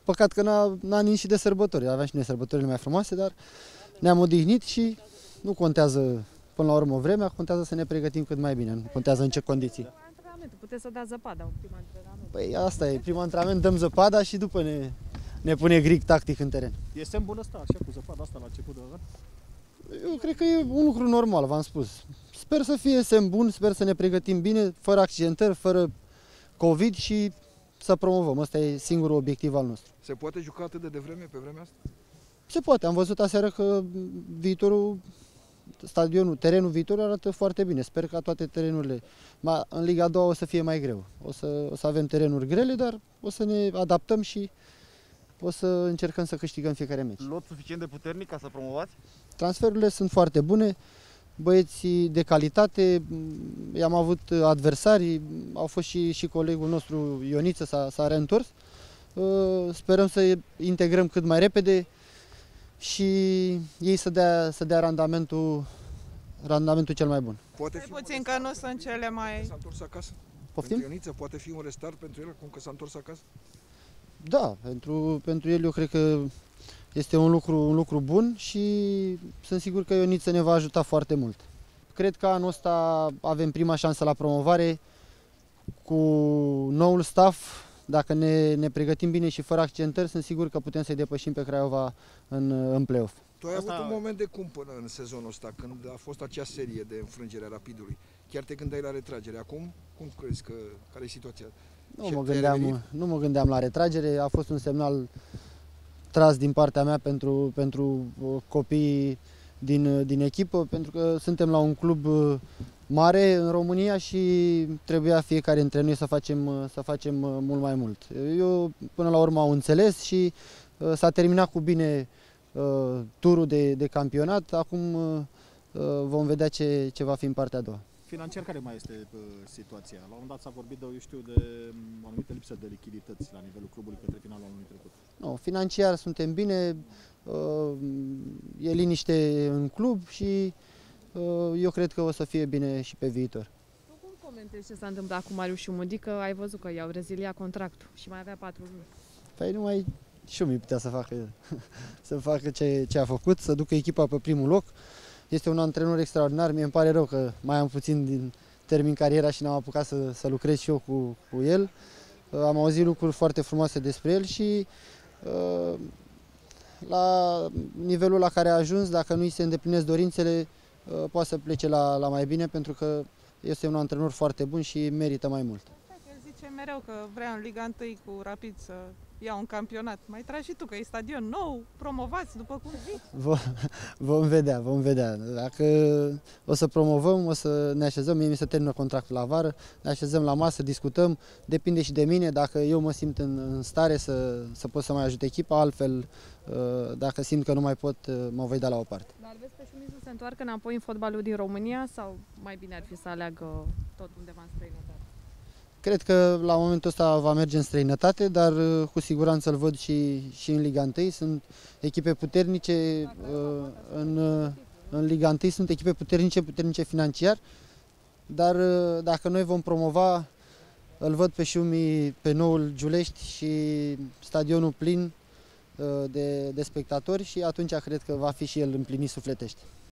păcat că n-a nins și de sărbători. Aveam și noi sărbătorile mai frumoase, dar ne-am odihnit și nu contează până la urmă vremea, contează să ne pregătim cât mai bine, nu contează în ce condiții. Puteți să dați zăpada, un prim antrenament. Păi asta e, primul antrenament dăm zăpada și după ne pune grig tactic în teren. E semn bun ăsta, așa, cu zăpada asta la început de an? Eu cred că e un lucru normal, v-am spus. Sper să fie semn bun, sper să ne pregătim bine, fără accidentări, fără COVID și să promovăm. Ăsta e singurul obiectiv al nostru. Se poate juca atât de devreme, pe vremea asta? Se poate. Am văzut aseară că terenul viitor arată foarte bine. Sper că toate terenurile, în Liga a doua o să fie mai greu. O să avem terenuri grele, dar o să ne adaptăm și o să încercăm să câștigăm fiecare meci. Lot suficient de puternic ca să promovați? Transferurile sunt foarte bune, băieții de calitate, i-am avut adversari, au fost și colegul nostru Ioniță s-a reîntors. Sperăm să integrăm cât mai repede și ei să dea randamentul cel mai bun. Poate fi Puțin că nu sunt cele mai... S-a întors acasă? Poftim? Ioniță, poate fi un restart pentru el, cum că s-a întors acasă? Da, pentru el eu cred că este un lucru bun și sunt sigur că Ioniță ne va ajuta foarte mult. Cred că anul ăsta avem prima șansă la promovare cu noul staff. Dacă ne pregătim bine și fără accentări, sunt sigur că putem să-i depășim pe Craiova în play-off. Tu ai avut un moment de cumpănă în sezonul ăsta, când a fost acea serie de înfrângere a Rapidului. Chiar te gândeai la retragere. Acum, cum crezi care e situația? Nu mă gândeam la retragere, a fost un semnal tras din partea mea pentru copiii din echipă, pentru că suntem la un club mare în România și trebuia fiecare dintre noi să facem mult mai mult. Eu până la urmă am înțeles și s-a terminat cu bine turul de campionat, acum vom vedea ce va fi în partea a doua. Financiar, care mai este situația? La un moment dat s-a vorbit de o anumită lipsă de lichidități la nivelul clubului către finalul anului trecut. No, financiar suntem bine, e liniște în club și eu cred că o să fie bine și pe viitor. Tu cum comentezi ce s-a întâmplat cu Marius Șumudic, că ai văzut că i-au reziliat contractul și mai avea 4 luni? Păi numai Șumi putea să facă ce a făcut, să ducă echipa pe primul loc. Este un antrenor extraordinar, mie îmi pare rău că mai am puțin din termin cariera și n-am apucat să lucrez și eu cu el. Am auzit lucruri foarte frumoase despre el și la nivelul la care a ajuns, dacă nu îi se îndeplinesc dorințele, poate să plece la mai bine, pentru că este un antrenor foarte bun și merită mai mult. El zice mereu că vrea în Liga 1 cu Rapid să ia un campionat. Mai tragi și tu, că e stadion nou, promovați, după cum zici. Vom vedea. Dacă o să promovăm, o să ne așezăm, mie mi se termină contractul la vară, ne așezăm la masă, discutăm, depinde și de mine, dacă eu mă simt în stare să pot să mai ajut echipa, altfel, dacă simt că nu mai pot, mă voi da la o parte. Dar vezi pe Șumizu să se întoarcă înapoi în fotbalul din România sau mai bine ar fi să aleagă tot undeva în străinătate? Cred că la momentul ăsta va merge în străinătate, dar cu siguranță îl văd și în Liga 1. Sunt echipe puternice în Liga 1, sunt echipe puternice financiar, dar dacă noi vom promova, îl văd pe Șumi pe noul Giulești și stadionul plin de spectatori și atunci cred că va fi și el împlinit sufletește.